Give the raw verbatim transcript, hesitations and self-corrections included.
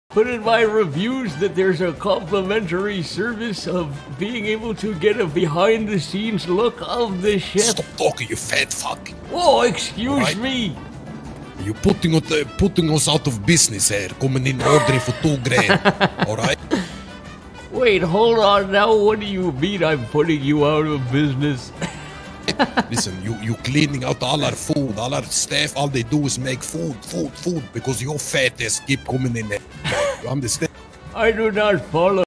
put in my reviews that there's a complimentary service of being able to get a behind-the-scenes look of the ship. Stop talking, you fat fuck. Oh, excuse right. me. You're putting, uh, putting us out of business here, coming in ordering for two grand, alright? Wait, hold on now. What do you mean I'm putting you out of business? Listen, you, you cleaning out all our food, all our staff, all they do is make food, food, food, because your fat ass keep coming in there. You understand? I do not follow.